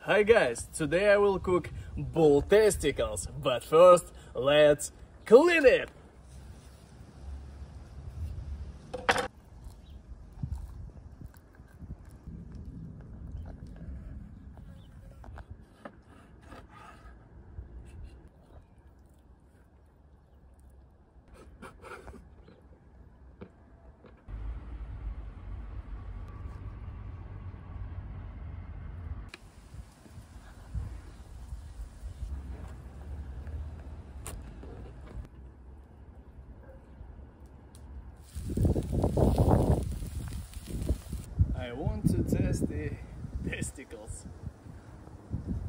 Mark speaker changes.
Speaker 1: Hi guys, today I will cook bull testicles, but first let's clean it! I want to test the testicles.